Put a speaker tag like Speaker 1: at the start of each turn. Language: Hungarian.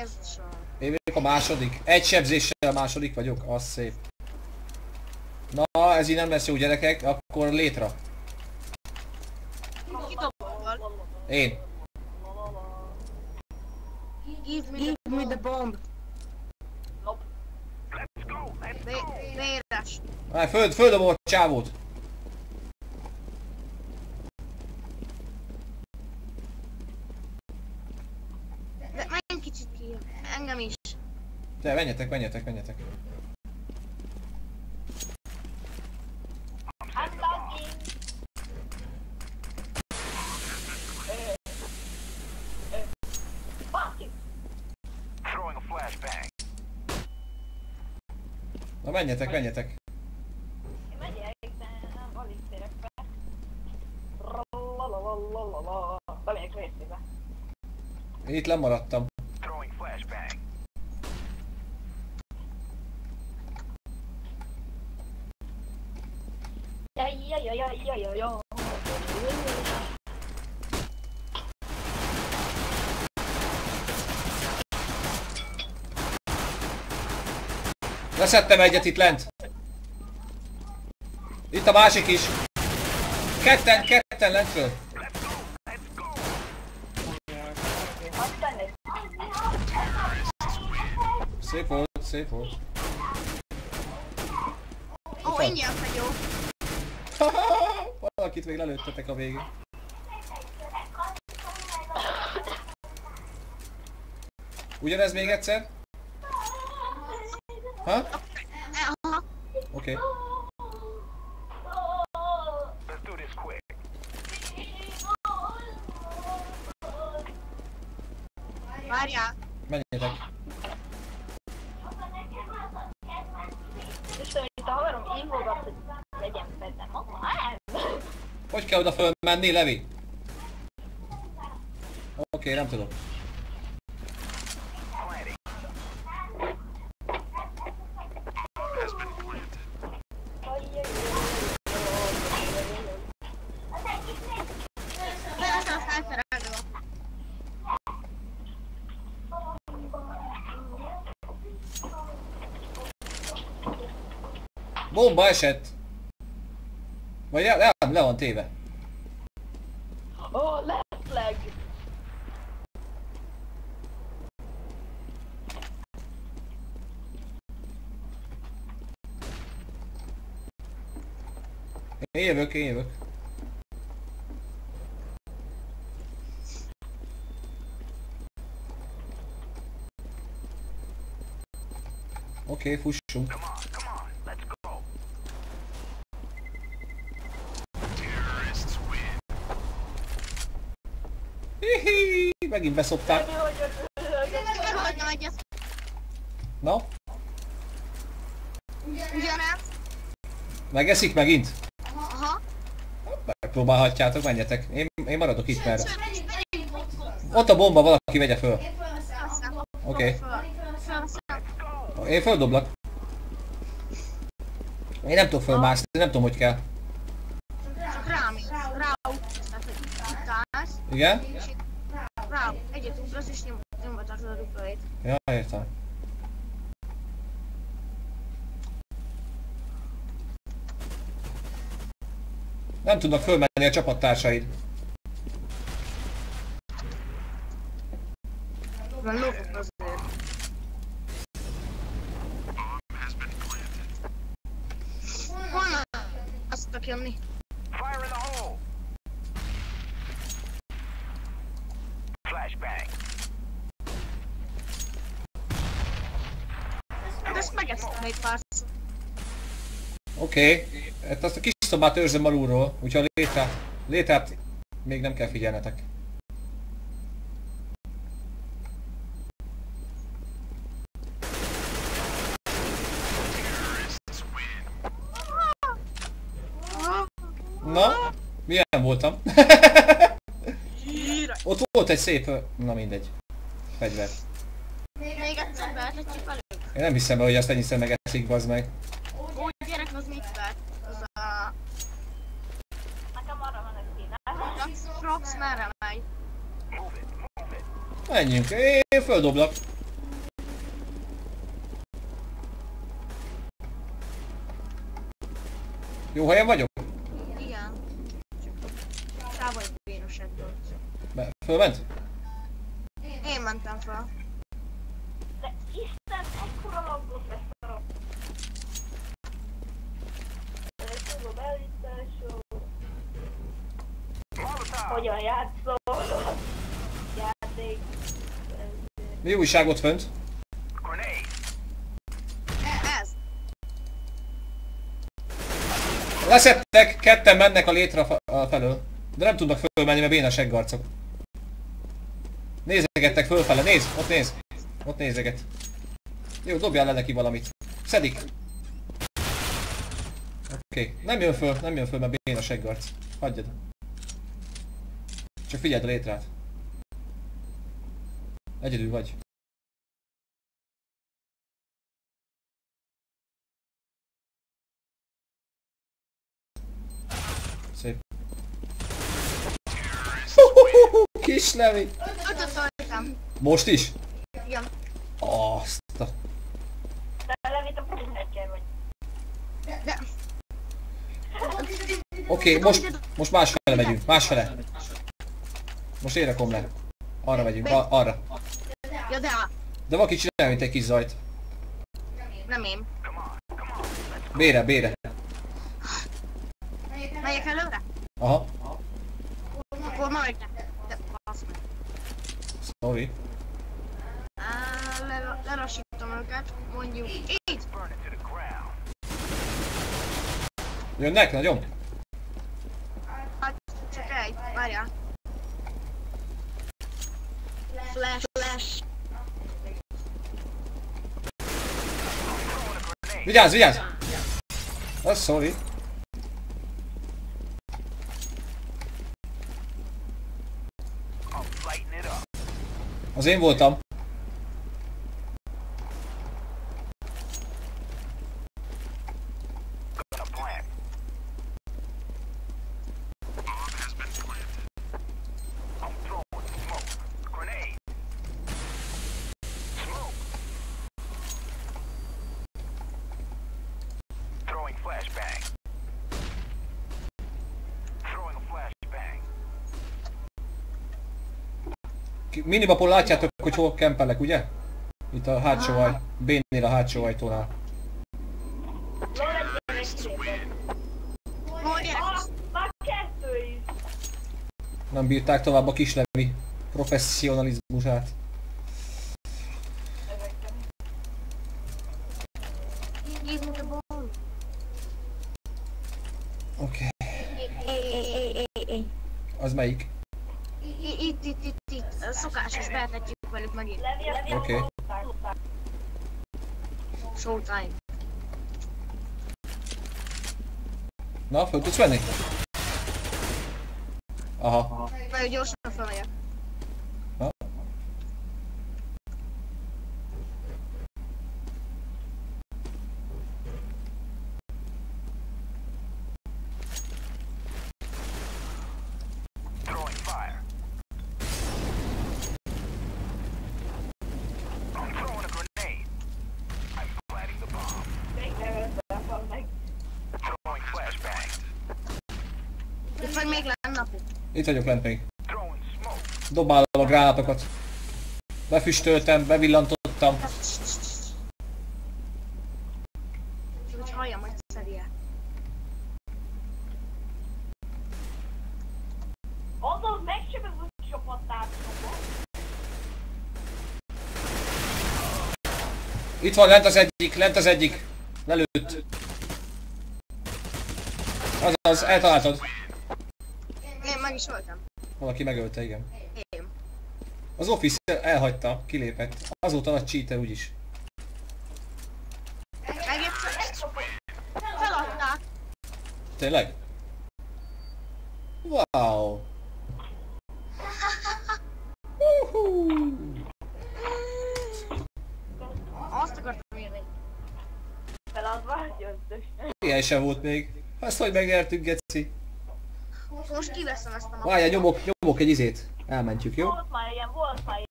Speaker 1: Jézusom.
Speaker 2: Én vagyok a második. Egy sebzéssel a második vagyok, az szép. Na, ez így nem lesz jó gyerekek, akkor létre.
Speaker 1: Ki dobol?
Speaker 2: Én.
Speaker 1: Give me the bomb. Véres.
Speaker 2: Földobom a csávót.
Speaker 1: De menj kicsit ki. Engem is.
Speaker 2: De menjetek, menjetek, menjetek. Na menjetek, menjetek.
Speaker 3: Én megyek, de alig térek be. Bemegyek részébe.
Speaker 2: Én itt lemaradtam.
Speaker 3: Jaj.
Speaker 2: Leszettem egyet itt lent. Itt a másik is. Ketten lentről. Szép volt, szép volt.
Speaker 1: Ó, ingyen vagyok.
Speaker 2: Valakit még lelőttetek a végén. Ugyanez még egyszer? Ha? Oké.
Speaker 1: Várjál.
Speaker 2: Menjetek.
Speaker 3: Istenem, itt a haverom ívogat, hogy legyen fedem.
Speaker 2: Hogy kell oda fölmenni, Levi? Oké, nem tudom. Bomba esett! Vagy le van téve.
Speaker 3: Ó, left leg!
Speaker 2: Én jövök. Oké, fussunk. Hihi, megint beszopták. Na?
Speaker 1: Ugyanez?
Speaker 2: Megeszik megint?
Speaker 1: Aha.
Speaker 2: Megpróbálhatjátok, menjetek. Én maradok itt, mert... Ott a bomba, valaki vegye föl. Oké. Én földoblak. Én nem tudok fölmászni, nem tudom, hogy kell.
Speaker 1: Csak rám is. Tehát, hogy itt állsz.
Speaker 2: Igen?
Speaker 1: És itt rá. Egyet ugrasz és nyomva tartod a duplait.
Speaker 2: Ja, értem. Nem tudnak fölmenni a csapattársaid.
Speaker 1: Van lókok azért. Honnan azt tudok jönni? De ezt megesztem egy párszor.
Speaker 2: Oké. Hát azt a kis szobát őrzöm alulról, úgyhogy a létrát még nem kell figyelnetek. Na? Milyen voltam? Ott volt egy szép... Na mindegy. Fegyver.
Speaker 1: Még egyszer behetjük velük?
Speaker 2: Én nem hiszem el, hogy azt ennyiszer megeszik, bazd meg.
Speaker 1: Ó, gyerek, az mit vett? Az a...
Speaker 3: Nekem arra mennek kéne.
Speaker 1: Frox merre megy?
Speaker 2: Menjünk, én földoblak. Jó helyen vagyok?
Speaker 1: Igen. Rá vagy bénos ebből.
Speaker 2: Fölment?
Speaker 1: Én mentem fel.
Speaker 3: De Isten, ekkora lagot veszarom. Tudom elításról. Hogyan játszol? Játék.
Speaker 2: Mi újság ott fönt?
Speaker 1: Ez.
Speaker 2: Leszettek, ketten mennek a létre felől. De nem tudnak fölmenni, mert béna seggarcok. Nézegettek fölfele, nézd, ott néz. Ott nézeget. Jó, dobjál le neki valamit. Szedik. Oké, nem jön föl, mert béna seggarc. Hagyjad. Csak figyeld a létrát. Egyedül vagy. Szép. Kis Levi!
Speaker 1: Ötöt szóltam.
Speaker 2: Most is?
Speaker 1: Igen.
Speaker 2: Azt a...
Speaker 3: De Levit a hacker vagy.
Speaker 1: De...
Speaker 2: Oké, most másfele megyünk, másfele. Most én rakom le. Arra megyünk, arra.
Speaker 1: Ja, de
Speaker 2: De valaki csinálja, mint egy kis zajt.
Speaker 1: nem én.
Speaker 2: Bére.
Speaker 1: Megyek előre?
Speaker 2: Aha.
Speaker 1: Akkor maradj le. De basz meg.
Speaker 2: Sorry.
Speaker 1: Lelassítom őket, mondjuk így.
Speaker 2: Jönnek, nagyon?
Speaker 1: Hát csak egy, várjál. Flash.
Speaker 2: Vigyázz! Sorry. Az én voltam. Minimapon látjátok, hogy hol kempelek, ugye? Itt a hátsó B-nél a hátsó ajtónál.
Speaker 3: Már kettő is.
Speaker 2: Nem bírták tovább a Kis Levi professzionalizmusát. Oké. Az melyik?
Speaker 1: Itt. Szokásos, behetjük velük megint.
Speaker 2: Oké.
Speaker 1: Showtime.
Speaker 2: Na, föl tudsz venni? Aha.
Speaker 1: Nagyon gyorsan felmegyek.
Speaker 2: Ha?
Speaker 1: Itt vagy még lenne napuk.
Speaker 2: Itt vagyok lent még. Dobálom a gránátokat. Befüstöltem, bevillantottam.
Speaker 1: Csak hogy halljam, hogy szedje.
Speaker 3: Mondod, megsebez a csapattársamat.
Speaker 2: Itt van, lent az egyik. Lelőtt. Azaz, eltaláltad.
Speaker 1: Én meg is voltam.
Speaker 2: Valaki megölte, igen.
Speaker 1: Én.
Speaker 2: Az Office elhagyta, kilépett. Azóta nagy cheater úgyis.
Speaker 1: Feladták.
Speaker 2: Tényleg? Wow!
Speaker 1: Azt akartam írni.
Speaker 3: Feladva, gyöntös.
Speaker 2: Ilyen sem volt még. Azt hogy megnyertünk, geci.
Speaker 1: Most kiveszem ezt a napot.
Speaker 2: Várjál, nyomok egy izét. Elmentjük, jó?
Speaker 3: Volt már ilyen